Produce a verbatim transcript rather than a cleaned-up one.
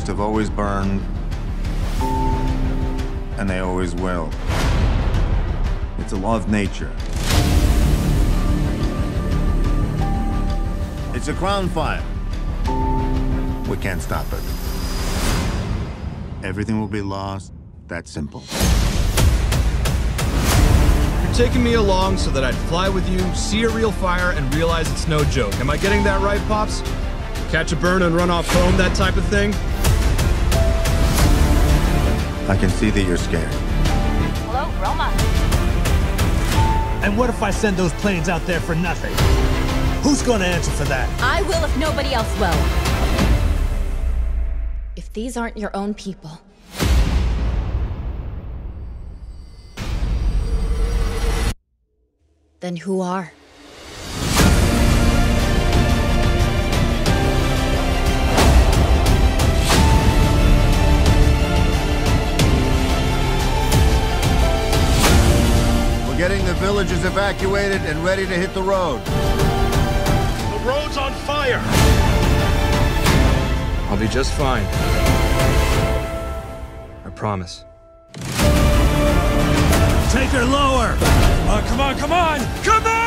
forests have always burned, and they always will. It's a law of nature. It's a ground fire. We can't stop it. Everything will be lost. That simple. You're taking me along so that I'd fly with you, see a real fire, and realize it's no joke. Am I getting that right, Pops? Catch a burn and run off home, that type of thing? I can see that you're scared. Hello, Roma. And what if I send those planes out there for nothing? Who's gonna answer for that? I will if nobody else will. If these aren't your own people, then who are? We're getting the villages evacuated and ready to hit the road. The road's on fire! I'll be just fine. I promise. Take her lower! Come on, come on, come on! Come on!